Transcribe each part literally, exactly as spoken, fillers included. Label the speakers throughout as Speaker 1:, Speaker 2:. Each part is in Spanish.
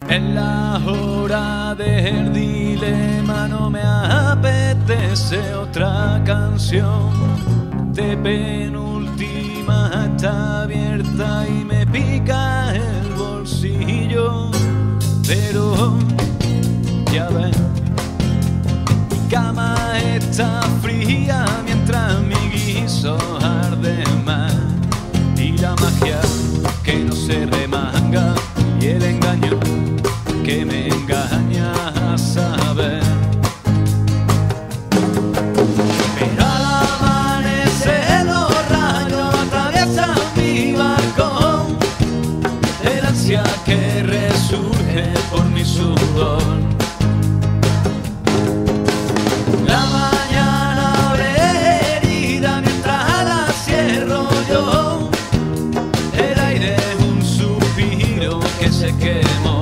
Speaker 1: En la hora del dilema no me apetece otra canción. De penúltima está abierta y me pica el bolsillo. Pero ya ven, mi cama está fría mientras mi guiso arde más. Y la magia que no se remanga y el engaño que me engaña a saber. Pero al amanecer los rayos atraviesan mi balcón, el ansia que resurge por mi sudor. La mañana abre herida mientras la cierro yo, el aire es un suspiro que se quemó.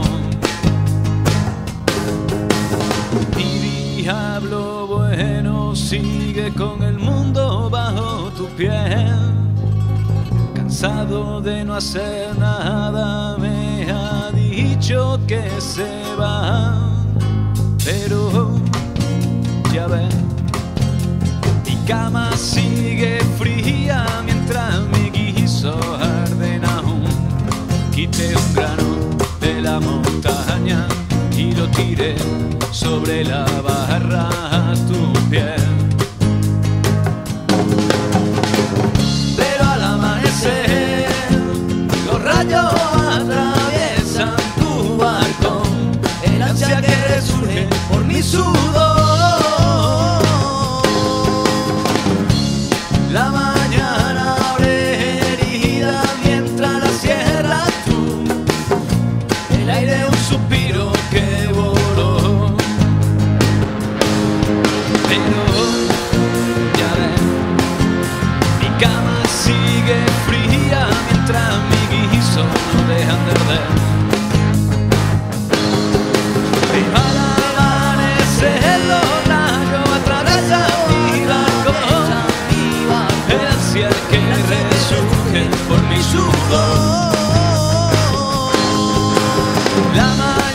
Speaker 1: Diablo bueno sigue con el mundo bajo tu piel. Cansado de no hacer nada, me ha dicho que se va. Pero ya ven, mi cama sigue fría mientras mi guiso arde aún. Quité un grano de la montaña y lo tiré sobre la barra a tu piel. Pero al amanecer los rayos atraviesan tu balcón, el ansia que resurge por mi sudor. La mañana abre herida mientras la cierras tú, el aire es un suspiro que voló. Pero ya ven, mi cama sigue fría mientras mi guiso no dejan de arder. Pero al amanecer los rayos atraviesan mi balcón, el ansia que resurge por mi sudor. La